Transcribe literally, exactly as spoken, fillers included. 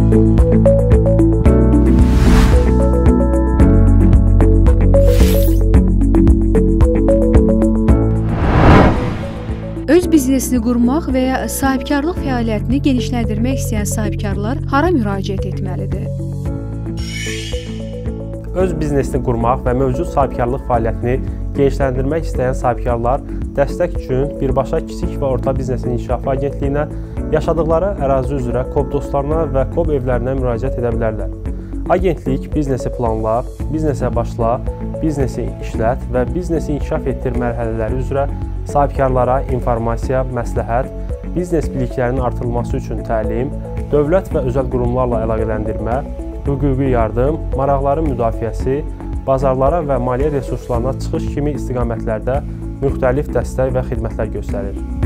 Öz biznesini qurmaq və ya sahibkarlıq fəaliyyətini genişləndirmək istəyən sahibkarlar hara müraciət etməlidir? Öz biznesini qurmaq və mövcud sahibkarlıq fəaliyyətini genişləndirmək istəyən sahibkarlar dəstək üçün birbaşa Kiçik və Orta Biznesin İnkişafı Agentliyinə, yaşadıqları ərazi üzrə KOB dostlarına və KOB evlərinə müraciət edə bilərlər. Agentlik biznesi planla, biznesə başla, biznesi işlət və biznesi inkişaf etdir mərhələləri üzrə sahibkarlara informasiya, məsləhət, biznes biliklərinin artırılması üçün təlim, dövlət və özəl qurumlarla əlaqələndirmə, hüquqi yardım, maraqların müdafiəsi, bazarlara və maliyyə resurslarına çıxış kimi istiqamətlərdə müxtəlif dəstək və xidmətlər göstərir.